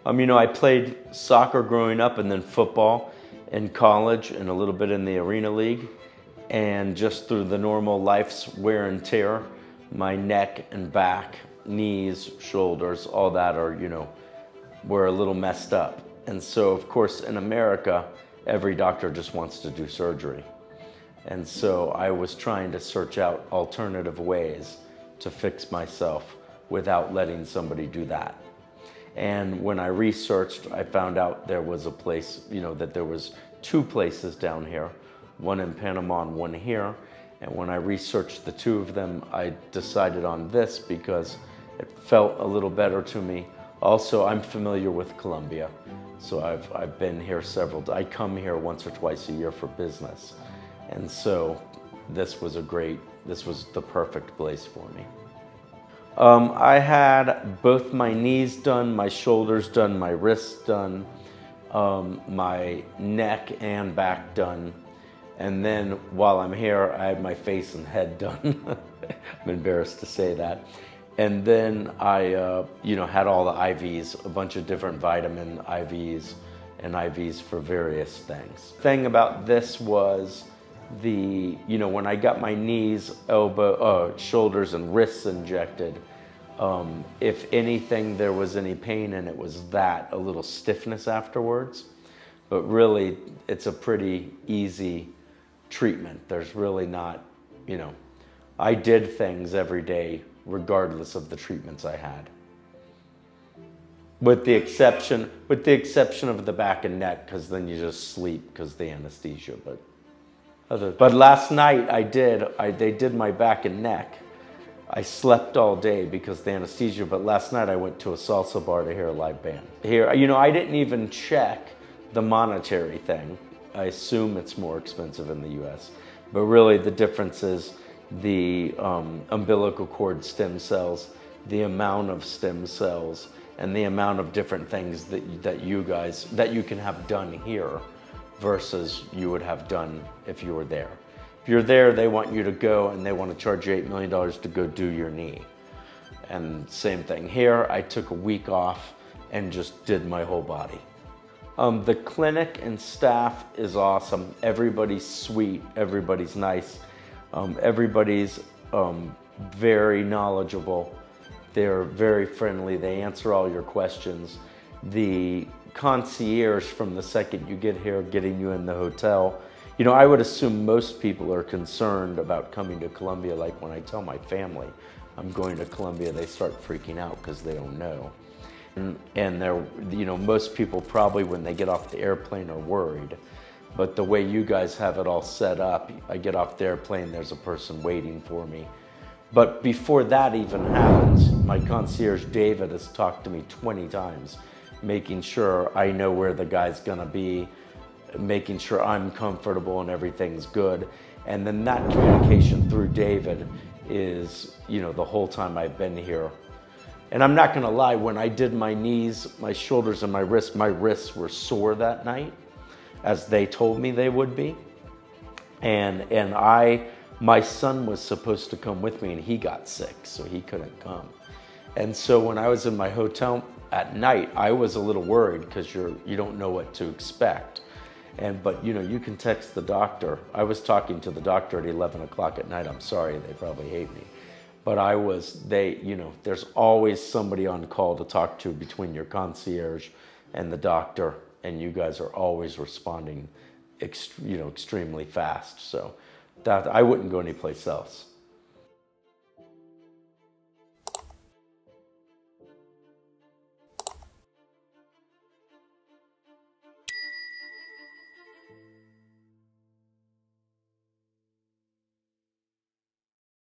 You know, I played soccer growing up and then football in college and a little bit in the arena league. And just through the normal life's wear and tear, my neck and back, knees, shoulders, all that are, you know, were a little messed up. And so, of course, in America, every doctor just wants to do surgery. And so I was trying to search out alternative ways to fix myself without letting somebody do that. And when I researched, I found out there was a place, you know, that there was 2 places down here, one in Panama and one here. And when I researched the 2 of them, I decided on this because it felt a little better to me. Also, I'm familiar with Colombia, so I've been here I come here once or twice a year for business. And so this was the perfect place for me. I had both my knees done, my shoulders done, my wrists done, my neck and back done. And then while I'm here, I had my face and head done. I'm embarrassed to say that. And then I, you know, had all the IVs, a bunch of different vitamin IVs and IVs for various things. The thing about this was you know, when I got my knees, shoulders and wrists injected, if anything, there was any pain, and it was a little stiffness afterwards. But really, it's a pretty easy treatment. There's really not, you know, I did things every day regardless of the treatments I had. With the exception of the back and neck, because then you just sleep because of the anesthesia. But last night they did my back and neck. I slept all day because of the anesthesia, but last night I went to a salsa bar to hear a live band. Here, you know, I didn't even check the monetary thing. I assume it's more expensive in the US, but really the difference is the umbilical cord stem cells, the amount of stem cells, and the amount of different things that you can have done here versus you would have done if you were there. If you're there, they want you to go and they want to charge you $8 million to go do your knee. And same thing here, I took a week off and just did my whole body. The clinic and staff is awesome. Everybody's sweet, everybody's nice, everybody's very knowledgeable. They're very friendly, they answer all your questions. The concierge from the second you get here, getting you in the hotel. You know, I would assume most people are concerned about coming to Colombia. Like when I tell my family I'm going to Colombia, they start freaking out because they don't know. And they're, you know, most people probably when they get off the airplane are worried. But the way you guys have it all set up, I get off the airplane, there's a person waiting for me. But before that even happens, my concierge David has talked to me 20 times, making sure I know where the guy's gonna be, making sure I'm comfortable and everything's good. And then that communication through David is, you know, the whole time I've been here. And I'm not gonna lie, when I did my knees, my shoulders and my wrists were sore that night, as they told me they would be. And my son was supposed to come with me and he got sick, so he couldn't come. And so when I was in my hotel at night, I was a little worried because you don't know what to expect. But you know, you can text the doctor. I was talking to the doctor at 11 o'clock at night. I'm sorry, they probably hate me. But you know, there's always somebody on call to talk to between your concierge and the doctor, and you guys are always responding, you know, extremely fast. So that I wouldn't go anyplace else.